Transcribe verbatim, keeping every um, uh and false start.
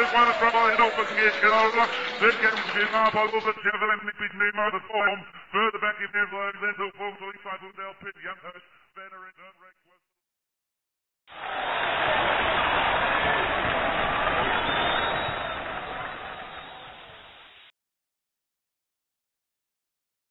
one trouble in Opus X. This comes to be now by over seven and Nick Name out of form. Further back in the line, then to form to inside from Del Pitt, Younghurst, Banner and Dunrex.